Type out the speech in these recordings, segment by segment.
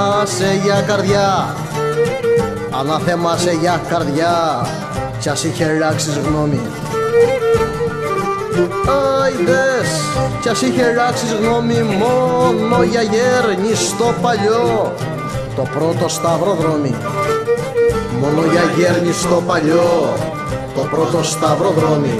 σε για καρδιά, ανάθεμα σε για καρδιά, κι ας είχε ράξεις γνώμη. Άιντες, κι ας είχε ράξεις γνώμη, μόνο για γέρνη στο παλιό, το πρώτο σταυροδρόμι. Μόνο για γέρνη στο παλιό, το πρώτο σταυροδρόμι.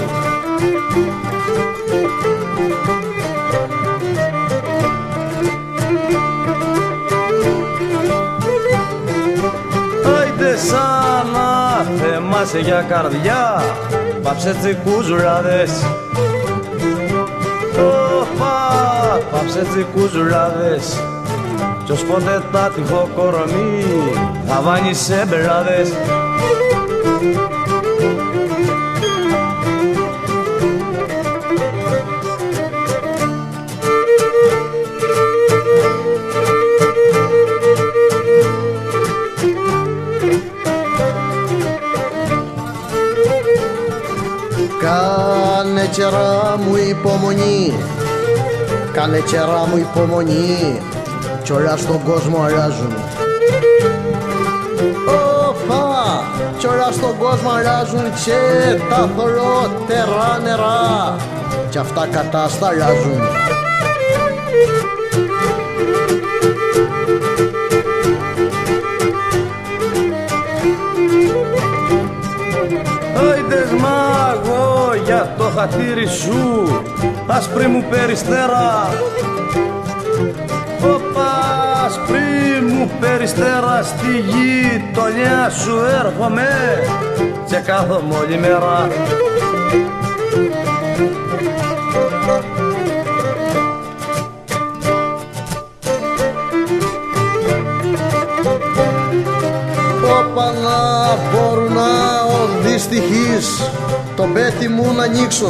Σαν άθεμάσαι για καρδιά, πάψε τσικούζουράδες. Πάψε τσικούζουράδες, κι ως πότε τα τυχό κορμί θα βάνει σε μπεράδες. Κάνε τσερά μου υπομονή, κάνε τσερά μου υπομονή, κι όλα στον κόσμο αλλάζουν. Ωπα, κι όλα στον κόσμο αλλάζουν και τα θολότερα νερά, κι αυτά κατασταλάζουν. Άιντες μάγω για το χατήρι σου, άσπρη μου περιστέρα. Όπα, άσπρη μου περιστέρα, στη γειτονιά σου έρχομαι και κάθομαι όλη μέρα. Όπα να μπορούν να ο δυστυχής το πέτι μου να ανοίξω.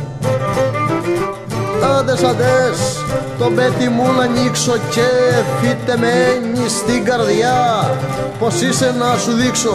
Άντες, άντες, το πέτι μου να ανοίξω και φυτεμένη στην καρδιά πως είσαι να σου δείξω.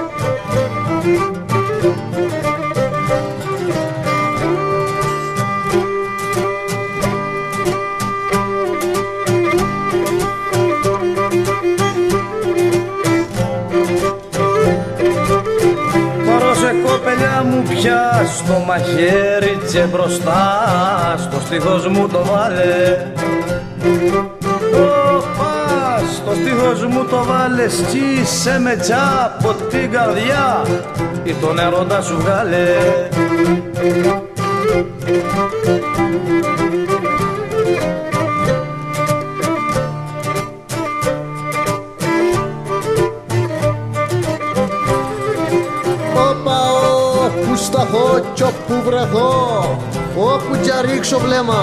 Μου πιάσ' το μαχαίρι και μπροστά στο στίχος μου το βάλε. Ωπα, στο στίχος μου το βάλε, σκίσε με τσα από την καρδιά ή τον έρωτα σου βγάλε. Σταθώ κι όπου βρεθώ, όπου κι ρίξω βλέμμα.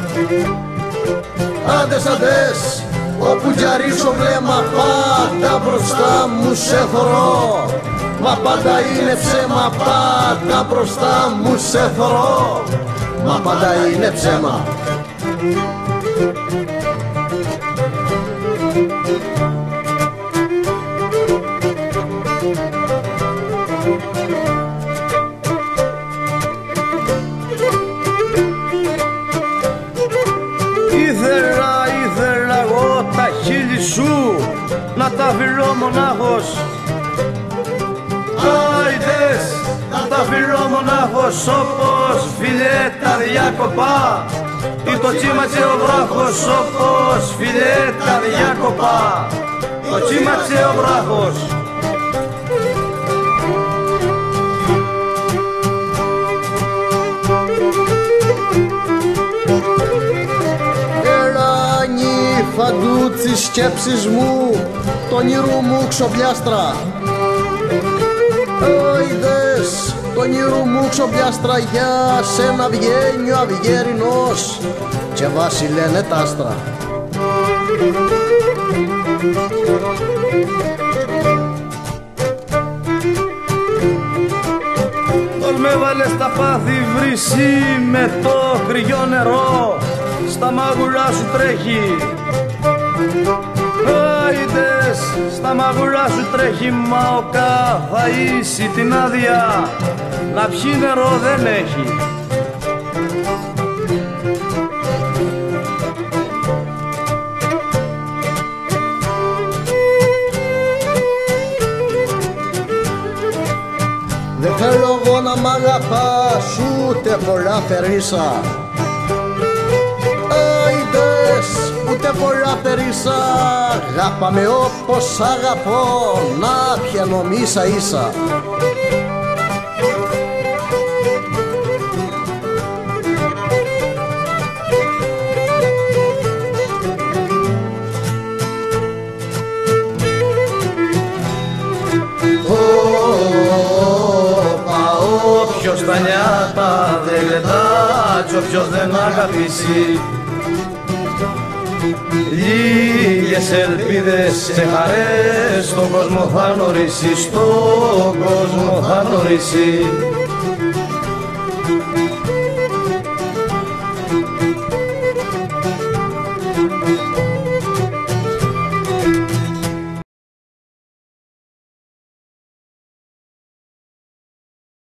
Άντες, άντες, όπου κι ρίξω βλέμμα, πάντα μπροστά μου σε θωρώ. Μα πάντα είναι ψέμα, πάντα μπροστά μου σε θωρώ. Μα πάντα είναι ψέμα. Ήθελα εγώ τα χείλη σου να τα φιλώ μονάχος. Άιντες, να τα φιλώ μονάχος όπως φιλέ τα διάκοπα ή το τσίμαξε ο βράχος όπως φιλέ τα διάκοπα. Το τσίμαξε ο βράχος. Φαντού της σκέψης μου, το όνειρου μου ξοπιάστρα. Άιντες, το όνειρου μου ξοπιάστρα, για σένα βγαίνει ο αυγερινός και βάση λένε τ' άστρα. Πώς με βάλε στα πάθη βρύση με το κρυό νερό, στα μάγουλα σου τρέχει. Άιντες, στα μάγουλα σου τρέχει, μα ο καφαΐσι την άδεια να πιει νερό δεν έχει. αγαπάς ούτε πολλά περίσα. Άιντες ούτε πολλά περίσα, αγάπα με όπως αγαπώ, να πιένω ίσα ίσα. Όποιος τα νιάτα δεν γλεντά κι όποιος δεν αγαπήσει, λίγες ελπίδες σε χαρές στον κόσμο θα γνωρίσει, στον κόσμο θα γνωρίσει.